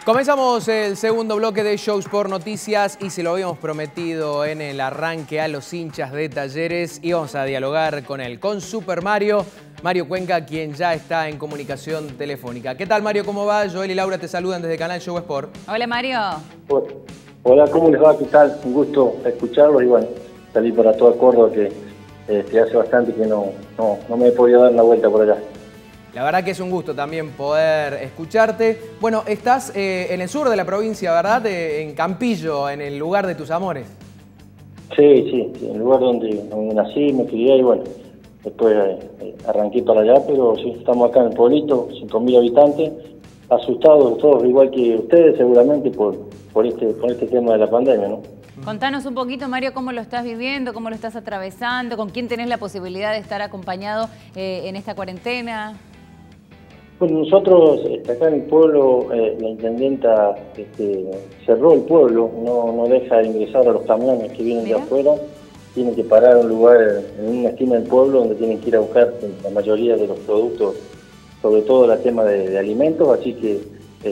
Comenzamos el segundo bloque de Shows por Noticias y se lo habíamos prometido en el arranque a los hinchas de Talleres. Y vamos a dialogar con él, con Super Mario Cuenca, quien ya está en comunicación telefónica. ¿Qué tal, Mario? ¿Cómo va? Joel y Laura te saludan desde Canal Show Sport. Hola, Mario. Hola, ¿cómo les va? ¿Qué tal? Un gusto escucharlos y bueno, salí para todo Córdoba que hace bastante que no me he podido dar una vuelta por allá. La verdad que es un gusto también poder escucharte. Bueno, estás en el sur de la provincia, ¿verdad? En Campillo, en el lugar de tus amores. Sí, en el lugar donde nací, me crié y bueno, después arranqué para allá, pero sí, estamos acá en el pueblito, 5.000 habitantes, asustados todos, igual que ustedes seguramente por este tema de la pandemia, ¿no? Contanos un poquito, Mario, cómo lo estás viviendo, cómo lo estás atravesando, con quién tenés la posibilidad de estar acompañado en esta cuarentena. Bueno, nosotros acá en el pueblo, la intendenta cerró el pueblo, no deja ingresar a los camiones que vienen de afuera, tienen que parar en un lugar, en una esquina del pueblo donde tienen que ir a buscar la mayoría de los productos, sobre todo el tema de alimentos, así que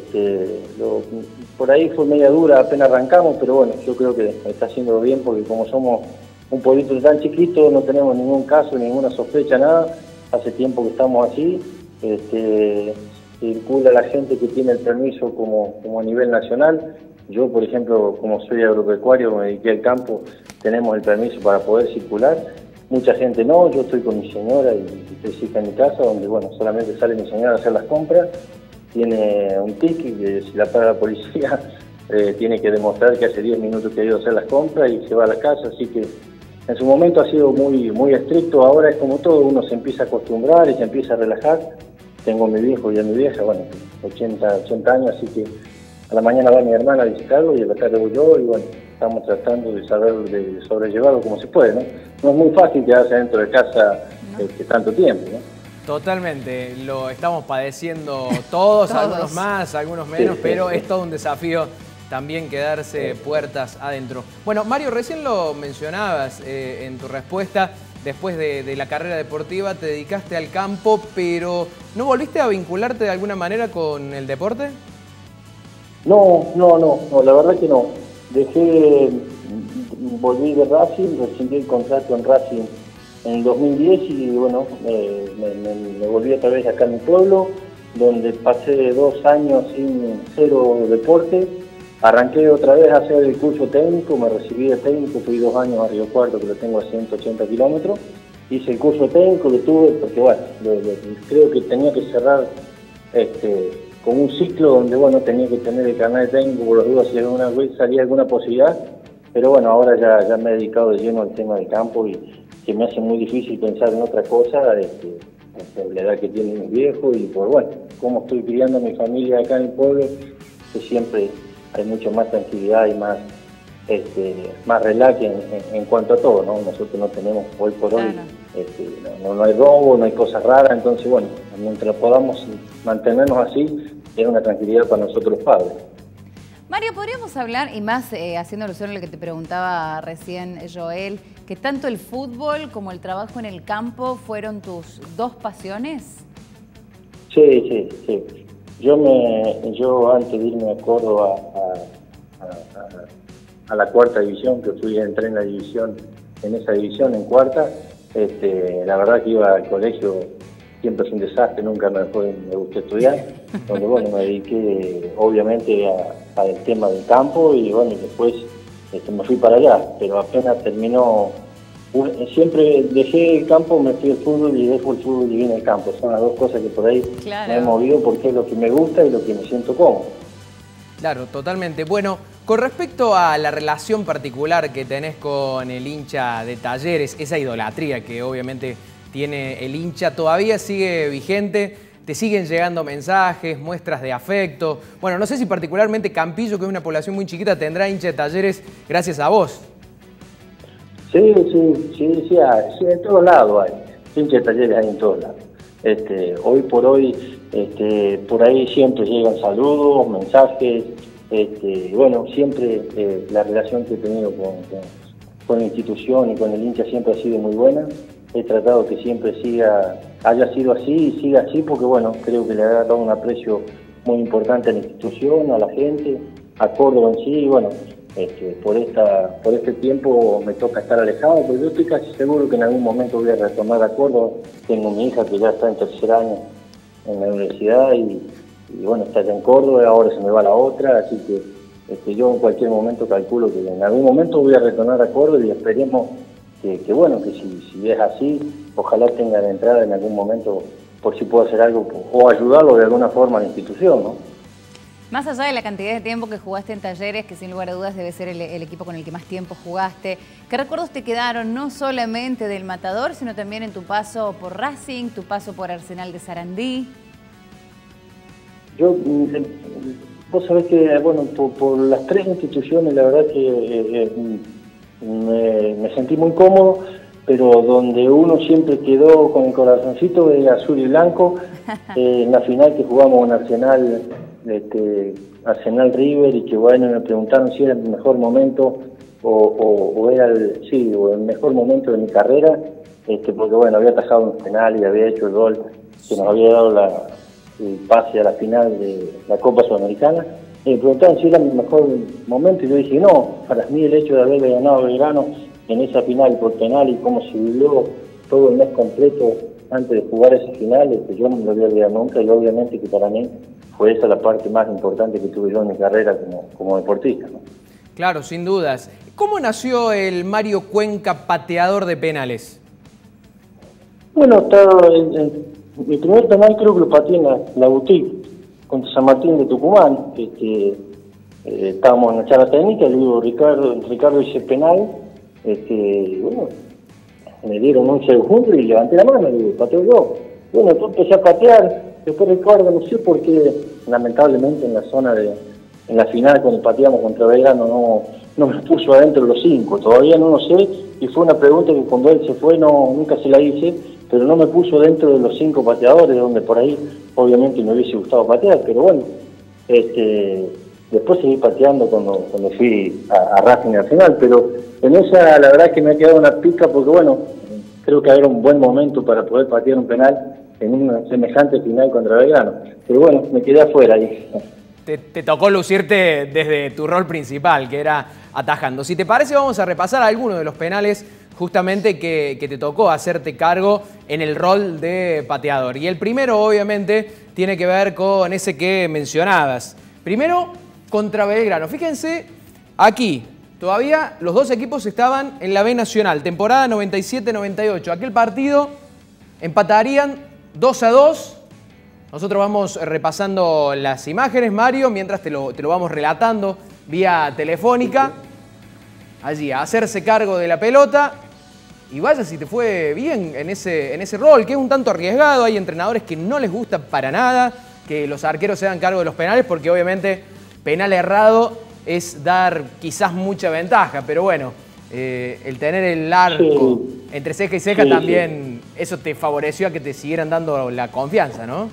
por ahí fue media dura, apenas arrancamos, pero bueno, yo creo que está haciendo bien porque como somos un pueblito tan chiquito, no tenemos ningún caso, ninguna sospecha, nada, hace tiempo que estamos así. Circula la gente que tiene el permiso como a nivel nacional. Yo, por ejemplo, como soy agropecuario, me dediqué al campo, tenemos el permiso para poder circular. Mucha gente no, yo estoy con mi señora y estoy cerca en mi casa, donde bueno, solamente sale mi señora a hacer las compras, tiene un ticket que si la para la policía tiene que demostrar que hace 10 minutos que ha ido a hacer las compras y se va a la casa, así que en su momento ha sido muy estricto, ahora es como todo, uno se empieza a acostumbrar y se empieza a relajar. Tengo a mi viejo y a mi vieja, bueno, 80 años, así que a la mañana va mi hermana a visitarlo y a la tarde voy yo y bueno, estamos tratando de sobrellevarlo como se puede, ¿no? No es muy fácil quedarse dentro de casa tanto tiempo, ¿no? Totalmente, lo estamos padeciendo todos, algunos más, algunos menos, pero es todo un desafío también quedarse puertas adentro. Bueno, Mario, recién lo mencionabas en tu respuesta. Después de la carrera deportiva te dedicaste al campo, pero ¿no volviste a vincularte de alguna manera con el deporte? No, la verdad que no. Volví de Racing, rescindí el contrato en Racing en el 2010 y bueno, me volví otra vez acá en mi pueblo, donde pasé 2 años sin cero deporte. Arranqué otra vez a hacer el curso técnico, me recibí de técnico, fui 2 años a Río Cuarto, que lo tengo a 180 kilómetros. Hice el curso técnico, lo tuve porque bueno, creo que tenía que cerrar con un ciclo donde bueno, tenía que tener el carnet de técnico por las dudas si alguna vez salía alguna posibilidad. Pero bueno, ahora ya me he dedicado de lleno al tema del campo y que me hace muy difícil pensar en otra cosa, por la edad que tiene mi viejo y por bueno, cómo estoy criando a mi familia acá en el pueblo, que siempre hay mucho más tranquilidad y más relax en cuanto a todo, ¿no? Nosotros no tenemos hoy por hoy, no hay robo, no hay cosas raras, entonces bueno, mientras podamos mantenernos así, es una tranquilidad para nosotros los padres. Mario, podríamos hablar, y más haciendo alusión a lo que te preguntaba recién Joel, que tanto el fútbol como el trabajo en el campo fueron tus dos pasiones. Sí. Yo antes de irme a Córdoba a la cuarta división, que entré en esa división en cuarta, la verdad que iba al colegio, siempre es un desastre, nunca me gustó estudiar, donde bueno, me dediqué obviamente al tema del campo y bueno, después me fui para allá, pero apenas terminó. Siempre dejé el campo, me fui al fútbol y dejo el fútbol y vine al campo. Son las dos cosas que por ahí me he movido porque es lo que me gusta y lo que me siento cómodo. Claro, totalmente. Bueno, con respecto a la relación particular que tenés con el hincha de Talleres, esa idolatría que obviamente tiene el hincha, ¿todavía sigue vigente? ¿Te siguen llegando mensajes, muestras de afecto? Bueno, no sé si particularmente Campillo, que es una población muy chiquita, tendrá hincha de Talleres gracias a vos. Sí, en todos lados hay. Hinchas de Talleres hay en todos lados. Hoy por hoy, por ahí siempre llegan saludos, mensajes. Bueno, siempre la relación que he tenido con la institución y con el hincha siempre ha sido muy buena. He tratado que siempre haya sido así y siga así, porque bueno, creo que le ha dado un aprecio muy importante a la institución, a la gente, a Córdoba en sí, y bueno, por este tiempo me toca estar alejado, pero yo estoy casi seguro que en algún momento voy a retornar a Córdoba. Tengo mi hija que ya está en tercer año en la universidad y bueno, está allá en Córdoba, ahora se me va la otra, así que yo en cualquier momento calculo que en algún momento voy a retornar a Córdoba y esperemos que bueno, que si es así, ojalá tenga de entrada en algún momento por si puedo hacer algo o ayudarlo de alguna forma a la institución, ¿no? Más allá de la cantidad de tiempo que jugaste en Talleres, que sin lugar a dudas debe ser el equipo con el que más tiempo jugaste, ¿qué recuerdos te quedaron no solamente del Matador, sino también en tu paso por Racing, tu paso por Arsenal de Sarandí? Vos sabés que, bueno, por las tres instituciones, la verdad que me sentí muy cómodo, pero donde uno siempre quedó con el corazoncito de azul y blanco, en la final que jugamos en Arsenal, Arsenal River, y que bueno, me preguntaron si era el mejor momento o era el mejor momento de mi carrera, porque bueno, había atajado un penal y había hecho el gol que nos había dado el pase a la final de la Copa Sudamericana. Me preguntaron si era mi mejor momento y yo dije no, para mí el hecho de haberle ganado a Belgrano en esa final por penal y cómo se vivió todo el mes completo antes de jugar esa final, yo no me lo voy a olvidar nunca, y obviamente que para mí fue esa la parte más importante que tuve yo en mi carrera como deportista, ¿no? Claro, sin dudas. ¿Cómo nació el Mario Cuenca pateador de penales? Bueno, mi primer penal creo que lo pateé en la boutique contra San Martín de Tucumán, estábamos en la charla técnica, le digo, Ricardo hizo el penal, bueno, me dieron un segundo y levanté la mano, le digo, pateo yo. Bueno, yo empecé a patear, después Ricardo, no sé por qué, lamentablemente en la final cuando pateamos contra Belgrano no me puso adentro de los 5, todavía no lo sé, y fue una pregunta que cuando él se fue nunca se la hice, pero no me puso dentro de los 5 pateadores, donde por ahí obviamente me hubiese gustado patear, pero bueno, después seguí pateando cuando fui a Racing al final, pero en esa la verdad que me ha quedado una pica porque bueno, creo que era un buen momento para poder patear un penal en una semejante final contra Belgrano, pero bueno, me quedé afuera ahí. Te tocó lucirte desde tu rol principal, que era atajando. Si te parece, vamos a repasar algunos de los penales justamente que te tocó hacerte cargo en el rol de pateador. Y el primero, obviamente, tiene que ver con ese que mencionabas. Primero, contra Belgrano. Fíjense, aquí, todavía los dos equipos estaban en la B Nacional, temporada 97-98. Aquel partido empatarían 2-2. Nosotros vamos repasando las imágenes, Mario, mientras te lo vamos relatando vía telefónica. Allí, a hacerse cargo de la pelota. Y vaya si te fue bien en ese rol, que es un tanto arriesgado. Hay entrenadores que no les gusta para nada que los arqueros se hagan cargo de los penales, porque obviamente penal errado es dar quizás mucha ventaja. Pero bueno, el tener el arco entre ceja y ceja también, eso te favoreció a que te siguieran dando la confianza, ¿no?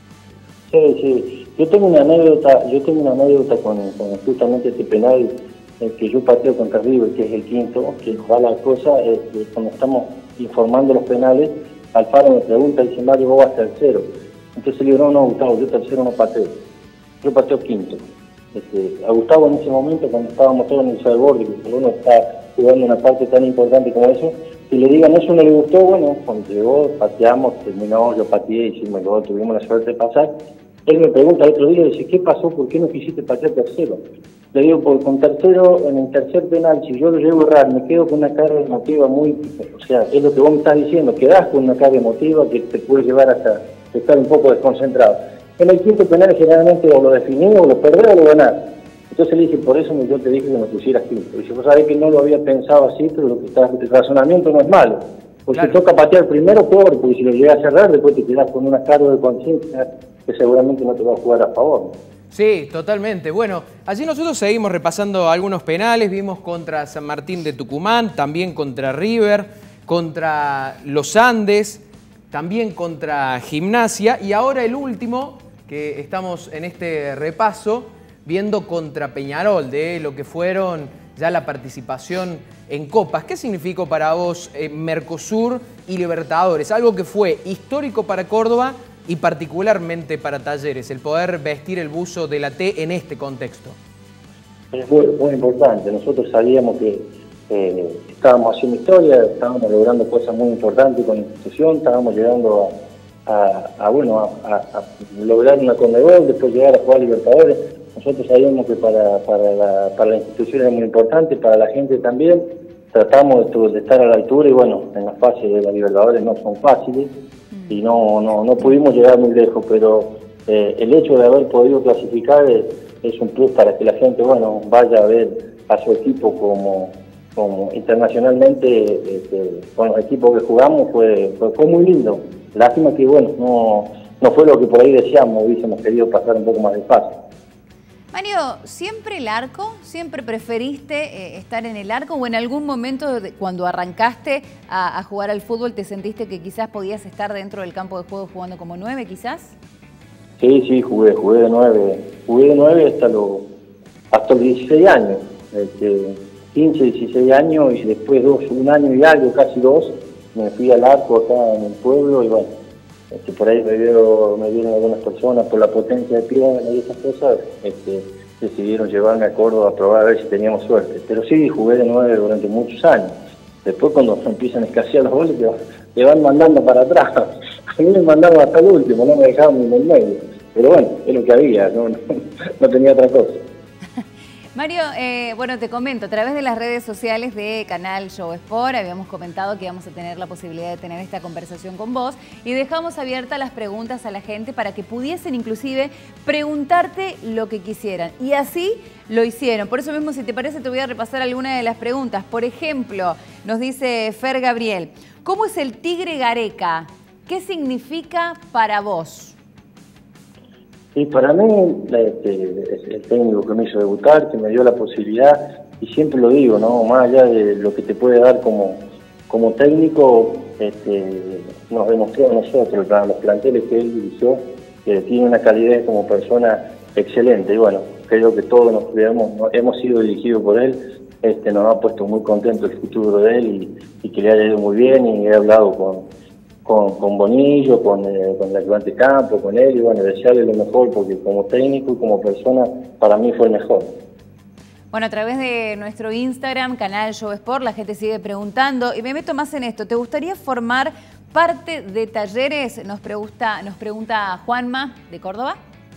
Sí. Yo tengo una anécdota con justamente este penal que yo pateo contra River, que es el quinto, que va la cosa, cuando estamos informando los penales, Alfaro me pregunta, dice, Mario, vos vas tercero. Entonces le digo, no, Gustavo, yo tercero no pateo, yo pateo quinto. A Gustavo en ese momento, cuando estábamos todos en el borde, que uno está jugando una parte tan importante como eso, y le digan eso no le gustó, bueno, cuando llegó, pateamos, terminó, yo pateé, hicimos el gol, tuvimos la suerte de pasar. Él me pregunta el otro día, dice, ¿qué pasó? ¿Por qué no quisiste patear tercero? Le digo, porque con tercero, en el tercer penal, si yo lo llevo a errar, me quedo con una carga emotiva muy... O sea, es lo que vos me estás diciendo, quedás con una carga emotiva que te puede llevar hasta estar un poco desconcentrado. En el quinto penal generalmente o lo definís, o lo perdés o lo ganás. Entonces le dije, por eso yo te dije que me pusieras quinto. Dice, vos sabés que no lo había pensado así, pero lo que está, el razonamiento no es malo. Porque claro, si toca patear primero, peor, porque si lo llegas a cerrar, después te quedás con una carga de conciencia que seguramente no te va a jugar a favor. Sí, totalmente. Bueno, allí nosotros seguimos repasando algunos penales. Vimos contra San Martín de Tucumán, también contra River, contra Los Andes, también contra Gimnasia. Y ahora el último, que estamos en este repaso, viendo contra Peñarol, de lo que fueron ya la participación en Copas. ¿Qué significó para vos Mercosur y Libertadores? Algo que fue histórico para Córdoba y particularmente para Talleres, el poder vestir el buzo de la T en este contexto? Es muy importante. Nosotros sabíamos que estábamos haciendo historia, estábamos logrando cosas muy importantes con la institución, estábamos llegando a lograr una Conmebol, después llegar a jugar Libertadores. Nosotros sabíamos que para la institución era muy importante, para la gente también. Tratamos de estar a la altura y bueno, en las fases de la Libertadores no son fáciles y no pudimos llegar muy lejos, pero el hecho de haber podido clasificar es un plus para que la gente, bueno, vaya a ver a su equipo como internacionalmente, con los equipos que jugamos fue muy lindo. Lástima que, bueno, no fue lo que por ahí deseamos, hubiésemos querido pasar un poco más despacio. Mario, ¿siempre el arco? ¿Siempre preferiste estar en el arco o en algún momento cuando arrancaste a jugar al fútbol te sentiste que quizás podías estar dentro del campo de juego jugando como 9 quizás? Sí, jugué de 9. Jugué de 9 hasta los 16 años. 15, 16 años y después un año y algo, casi 2, me fui al arco acá en el pueblo y bueno, por ahí me vieron algunas personas por la potencia de piernas y esas cosas, decidieron llevarme a Córdoba a probar a ver si teníamos suerte. Pero sí, jugué de 9 durante muchos años. Después cuando empiezan a escasear los goles, te van mandando para atrás. A mí me mandaron hasta el último, no me dejaban ni en el medio. Pero bueno, es lo que había, no tenía otra cosa. Mario, bueno, te comento, a través de las redes sociales de Canal Show Sport habíamos comentado que íbamos a tener la posibilidad de tener esta conversación con vos y dejamos abiertas las preguntas a la gente para que pudiesen inclusive preguntarte lo que quisieran. Y así lo hicieron. Por eso mismo, si te parece, te voy a repasar algunas de las preguntas. Por ejemplo, nos dice Fer Gabriel, ¿cómo es el Tigre Gareca? ¿Qué significa para vos? Y para mí, el técnico que me hizo debutar, que me dio la posibilidad, y siempre lo digo, ¿no? Más allá de lo que te puede dar como técnico, nos demostró a nosotros, los planteles que él dirigió, que tiene una calidad como persona excelente. Y bueno, creo que todos hemos sido dirigidos por él, nos ha puesto muy contento el futuro de él y que le haya ido muy bien, y he hablado con Bonillo, con el ayudante campo, con él, y bueno, desearle lo mejor, porque como técnico y como persona, para mí fue el mejor. Bueno, a través de nuestro Instagram, Canal Show Sport, la gente sigue preguntando, y me meto más en esto, ¿te gustaría formar parte de Talleres? Nos pregunta Juanma, de Córdoba.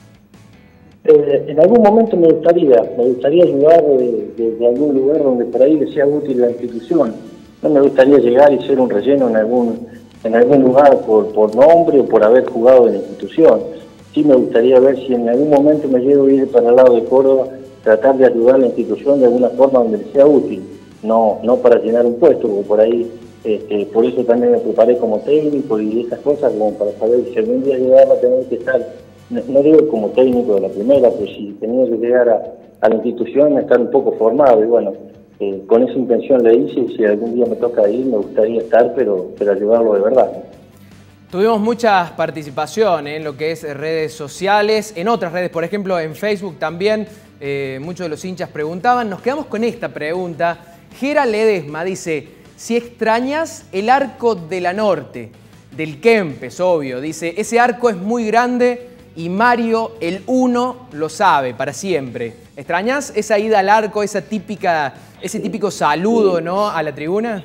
En algún momento me gustaría ayudar de algún lugar donde por ahí le sea útil la institución. No me gustaría llegar y ser un relleno en algún lugar por nombre o por haber jugado en la institución. Sí me gustaría ver si en algún momento me llego a ir para el lado de Córdoba, tratar de ayudar a la institución de alguna forma donde le sea útil, no para llenar un puesto, porque por ahí, por eso también me preparé como técnico y esas cosas, como para saber si algún día llegaba a tener que estar, no digo como técnico de la primera, pero si tenía que llegar a la institución, a estar un poco formado, y bueno, con esa intención le hice, y si algún día me toca ir, me gustaría estar, pero ayudarlo de verdad. Tuvimos mucha participación en lo que es redes sociales, en otras redes, por ejemplo en Facebook también, muchos de los hinchas preguntaban. Nos quedamos con esta pregunta. Gera Ledesma dice, si extrañas el arco de la Norte, del Kempes, obvio, dice, ese arco es muy grande y Mario, el 1, lo sabe para siempre. ¿Extrañas esa ida al arco, ese típico saludo, sí, ¿no?, a la tribuna?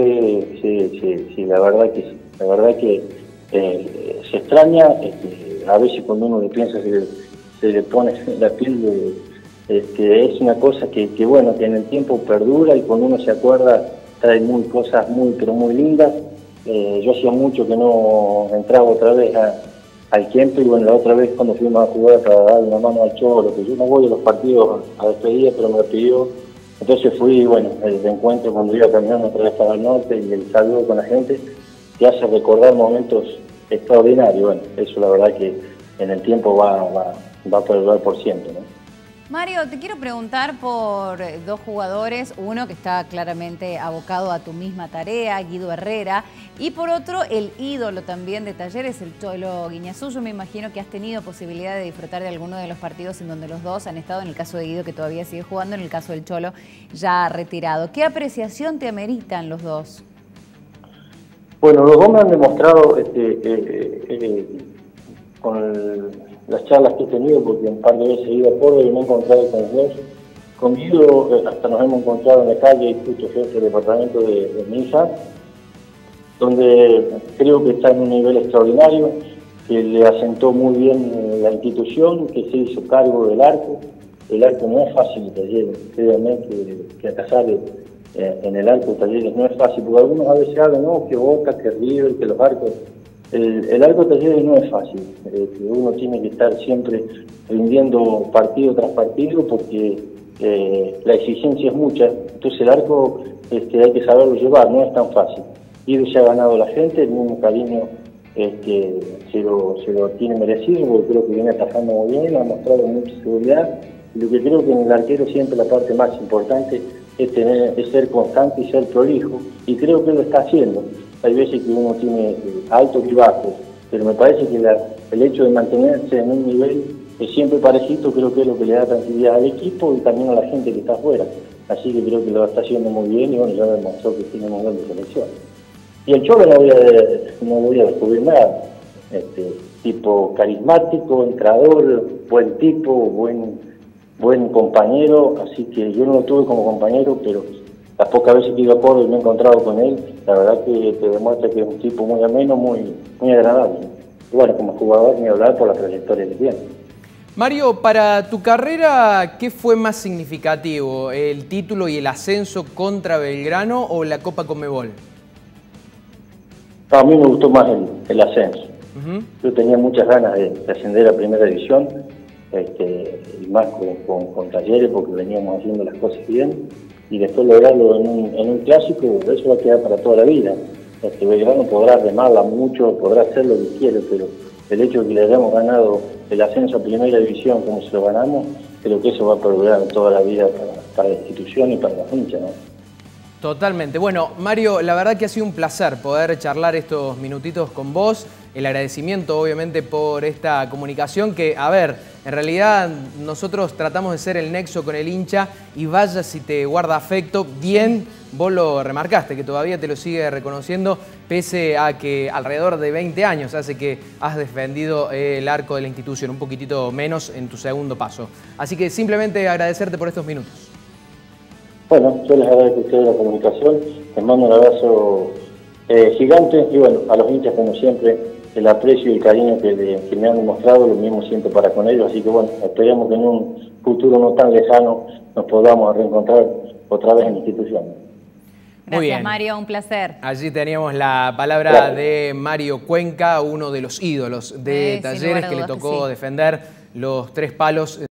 Sí, la verdad que sí. La verdad que se extraña, a veces cuando uno le piensa se le pone la piel es una cosa que bueno, que en el tiempo perdura, y cuando uno se acuerda trae cosas pero muy lindas. Yo hacía mucho que no entraba otra vez al Kempes, y bueno, la otra vez cuando fuimos a jugar para dar una mano al Cholo, que yo no voy a los partidos a despedir, pero me lo pidió, entonces fui, bueno, el encuentro cuando iba caminando otra vez para el norte y el saludo con la gente, te hace recordar momentos extraordinarios. Bueno, eso la verdad que en el tiempo va a perdurar por siempre, ¿no? Mario, te quiero preguntar por dos jugadores, uno que está claramente abocado a tu misma tarea, Guido Herrera, y por otro, el ídolo también de Talleres, el Cholo Guiñazú. Yo me imagino que has tenido posibilidad de disfrutar de alguno de los partidos en donde los dos han estado, en el caso de Guido, que todavía sigue jugando, en el caso del Cholo, ya retirado. ¿Qué apreciación te ameritan los dos? Bueno, los dos me han demostrado las charlas que he tenido, porque un par de veces he ido a Córdoba y me he encontrado con los dos. Con Guido hasta nos hemos encontrado en la calle, justo frente al departamento de mi hija, donde creo que está en un nivel extraordinario, que le asentó muy bien la institución, que se hizo cargo del arco. El arco no es fácil de Talleres, créanme que atajar en el arco de Talleres no es fácil, porque algunos a veces hablan, no, que Boca, que River, que los arcos. El arco de Talleres no es fácil, uno tiene que estar siempre rindiendo partido tras partido porque la exigencia es mucha, entonces el arco hay que saberlo llevar, no es tan fácil. Guido se ha ganado la gente, el mismo cariño se lo tiene merecido, porque creo que viene atajando muy bien, ha mostrado mucha seguridad. Lo que creo que en el arquero siempre la parte más importante es ser constante y ser prolijo, y creo que lo está haciendo. Hay veces que uno tiene altos y bajos, pero me parece que el hecho de mantenerse en un nivel siempre parecido, creo que es lo que le da tranquilidad al equipo y también a la gente que está afuera. Así que creo que lo está haciendo muy bien y bueno, ya demostró que tiene un nivel de selección. Y el Cholo no voy a descubrir nada. Tipo carismático, entrador, buen tipo, buen compañero, así que yo no lo tuve como compañero, pero las pocas veces que he ido a Córdoba y me he encontrado con él, la verdad que te demuestra que es un tipo muy ameno, muy agradable. Y bueno, como jugador ni hablar por la trayectoria que tiene. Mario, para tu carrera, ¿qué fue más significativo? ¿El título y el ascenso contra Belgrano o la Copa Conmebol? A mí me gustó más el ascenso. Yo tenía muchas ganas de ascender a Primera División, y más con Talleres, porque veníamos haciendo las cosas bien, y después lograrlo en un clásico, eso va a quedar para toda la vida. Belgrano podrá remarla mucho, podrá hacer lo que quiere, pero el hecho de que le hayamos ganado el ascenso a Primera División como se lo ganamos, creo que eso va a perdurar toda la vida para la institución y para los hinchas, ¿no? Totalmente. Bueno, Mario, la verdad que ha sido un placer poder charlar estos minutitos con vos. El agradecimiento, obviamente, por esta comunicación que, a ver, en realidad nosotros tratamos de ser el nexo con el hincha y vaya si te guarda afecto. Bien, vos lo remarcaste, que todavía te lo sigue reconociendo, pese a que alrededor de 20 años hace que has defendido el arco de la institución, un poquitito menos en tu segundo paso. Así que simplemente agradecerte por estos minutos. Bueno, yo les agradezco a ustedes la comunicación, les mando un abrazo gigante y bueno, a los hinchas como siempre, el aprecio y el cariño que me han demostrado, lo mismo siento para con ellos, así que bueno, esperemos que en un futuro no tan lejano nos podamos reencontrar otra vez en la institución. Gracias, Mario, un placer. Allí teníamos la palabra de Mario Cuenca, uno de los ídolos de Talleres, que le tocó defender los 3 palos.